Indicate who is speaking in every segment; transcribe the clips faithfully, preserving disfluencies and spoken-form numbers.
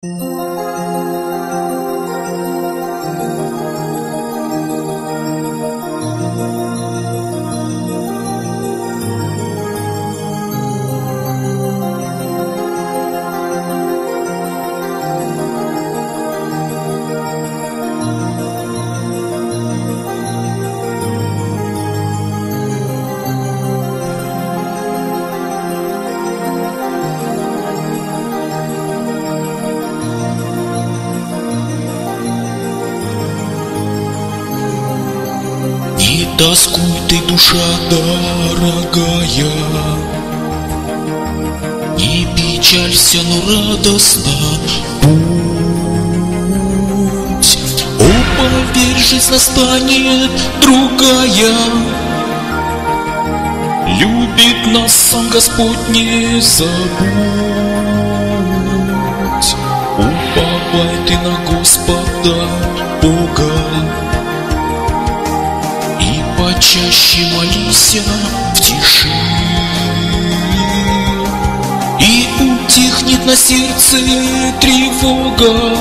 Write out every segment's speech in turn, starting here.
Speaker 1: Не тоскуй ты, душа дорогая, не печалься, но радостно будь. О, поверь, жизнь настанет другая, любит нас сам Господь, не забудь. Уповай ты на Господа Бога, почаще молися в тиши, и утихнет на сердце тревога,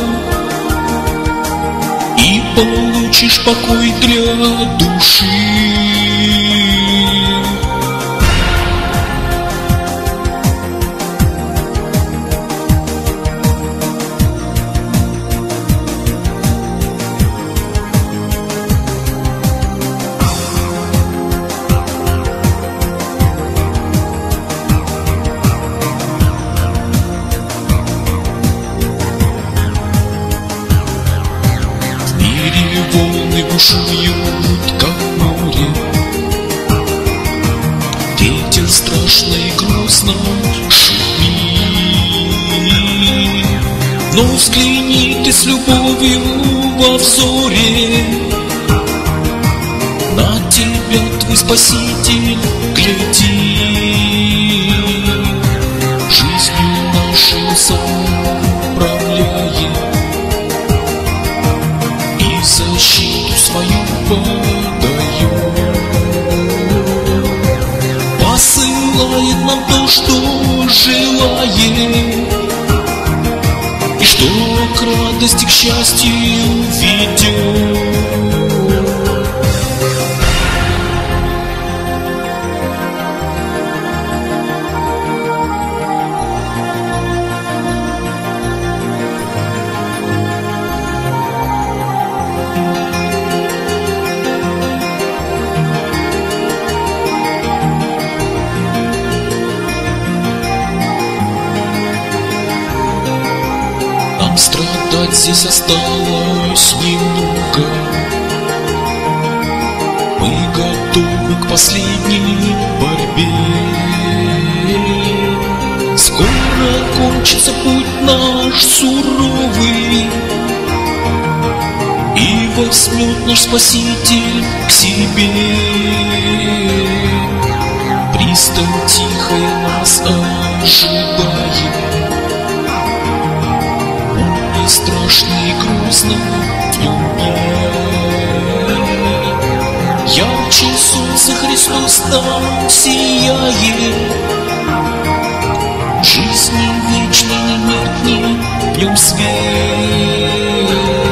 Speaker 1: и получишь покой для души. Волны бушуют, как море, ветер страшно и грозно шумит. Но взгляни ты с любовью во взоре, на тебя твой Спаситель глядит, жизнью нашей заправляет, защиту свою подает, посылает нам то, что желает, и что к радости, к счастью ведет. Страдать здесь осталось немного, мы готовы к последней борьбе. Скоро кончится путь наш суровый, и возьмет наш Спаситель к себе. Пристань тихая нас ожидает, и страшно и грустно в нем нет. Ярче солнце Христос нам сияет, жизни вечной не меркнет в нем свет.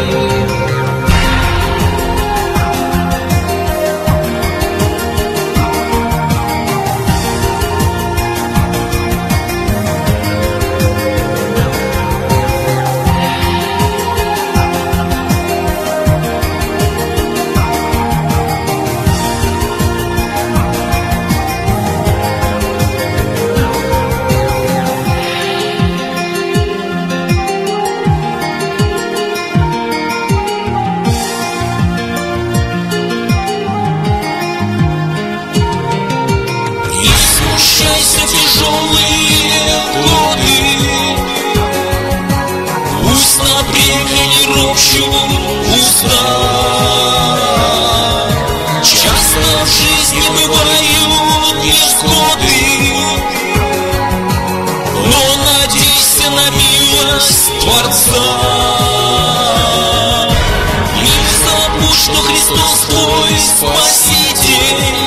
Speaker 1: Счастья тяжелые годы, пусть на бремени ропщут уста. Часто в жизни бывают невзгоды, но надейся на милость Творца. Не забудь, что Христос твой Спаситель,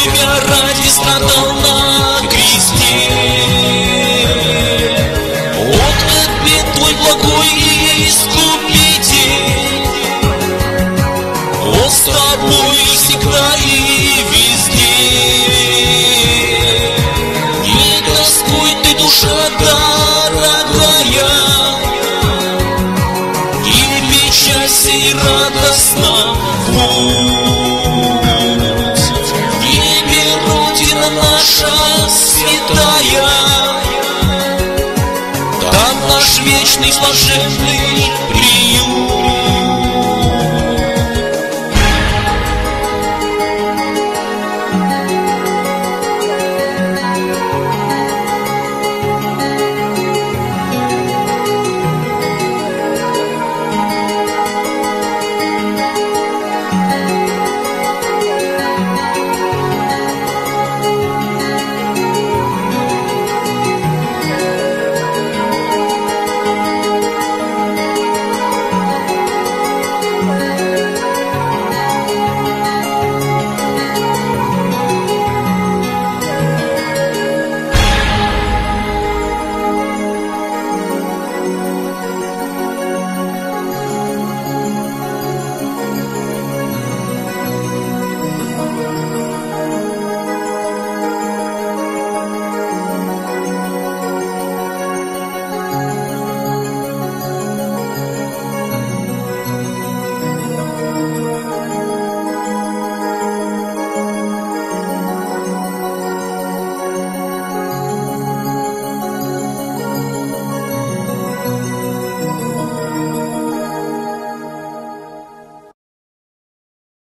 Speaker 1: ради страдал на кресте. покой и искупитель. Он с тобой всегда и везде. Не тоскуй ты, душа дорогая, и печалься и радостно будь. В небе Родина наша святая, там наш вечный блаженный приют.